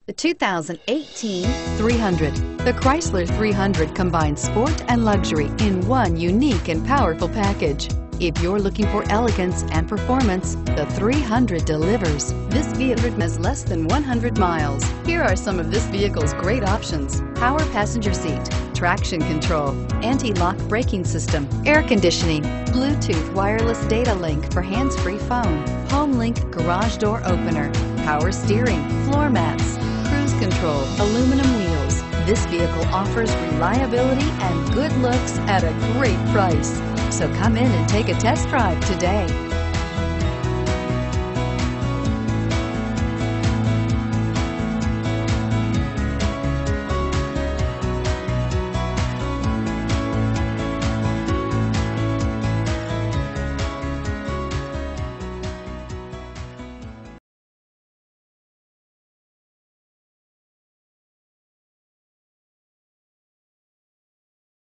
The 2018 300. The Chrysler 300 combines sport and luxury in one unique and powerful package. If you're looking for elegance and performance, the 300 delivers. This vehicle has less than 100 miles. Here are some of this vehicle's great options: power passenger seat, traction control, anti-lock braking system, air conditioning, Bluetooth wireless data link for hands-free phone, home link garage door opener, power steering, floor mats, cruise control, aluminum wheels. This vehicle offers reliability and good looks at a great price. So come in and take a test drive today.